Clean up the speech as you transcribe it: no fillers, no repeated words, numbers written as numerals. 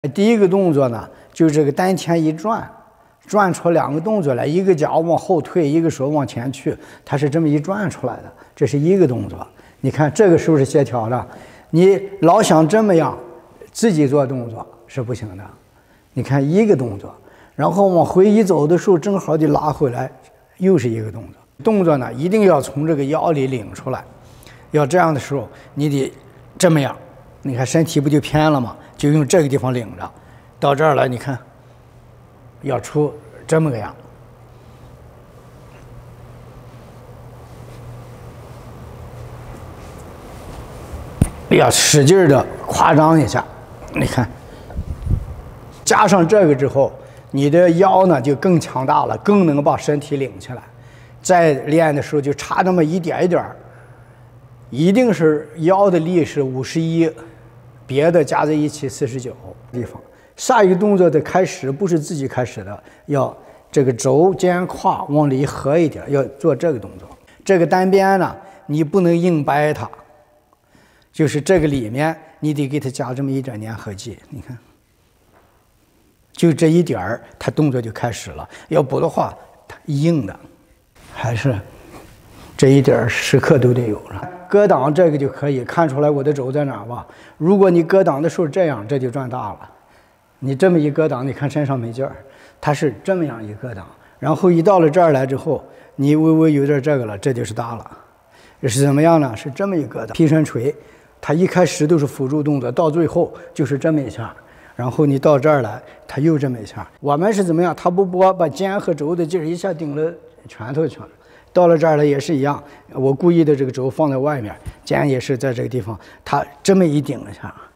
第一个动作呢，就是这个丹田一转，转出两个动作来，一个脚往后退，一个手往前去，它是这么一转出来的，这是一个动作。你看这个是不是协调的？你老想这么样，自己做动作是不行的。你看一个动作，然后往回一走的时候，正好就拉回来，又是一个动作。动作呢，一定要从这个腰里领出来。要这样的时候，你得这么样。你看身体不就偏了吗？就用这个地方领着，到这儿来，你看，要出这么个样。要使劲的夸张一下，你看，加上这个之后，你的腰呢就更强大了，更能把身体领起来。再练的时候就差这么一点一点，一定是腰的力是51，别的加在一起49地方。下一个动作的开始不是自己开始的，要这个肘肩胯往里合一点，要做这个动作。这个单边呢，你不能硬掰它。就是这个里面，你得给它加这么一点粘合剂。你看，就这一点儿，它动作就开始了。要不的话，它硬的，还是这一点儿时刻都得有了。格挡这个就可以看出来我的肘在哪儿吧？如果你格挡的时候这样，这就转大了。你这么一格挡，你看身上没劲儿，它是这么样一格挡，然后一到了这儿来之后，你微微有点这个了，这就是大了。是怎么样呢？是这么一格挡，劈身锤。它一开始都是辅助动作，到最后就是这么一下，然后你到这儿来，它又这么一下。我们是怎么样？它不把肩和肘的劲儿一下顶了拳头去了，到了这儿来也是一样。我故意的这个肘放在外面，肩也是在这个地方，它这么一顶一下。